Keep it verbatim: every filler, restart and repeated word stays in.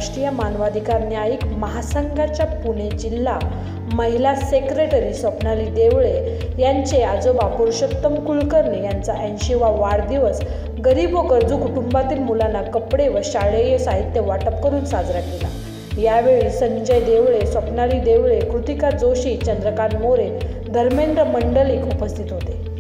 राष्ट्रीय मानवाधिकार न्यायिक महासंघाच्या पुणे जिल्हा महिला सेक्रेटरी स्वप्नाली देवळे यांचे आजोबा पुरुषोत्तम कुलकर्णी यांचा ऐंशीवा वाढदिवस गरीब व गरजू कुटुंबातील मुलांना कपडे व शालेय साहित्य वाटप करून साजरा केला। यावेळी संजय देवळे, स्वप्नाली देवळे, कृतिका जोशी, चंद्रकांत मोरे, धर्मेंद्र मंडलिक उपस्थित होते।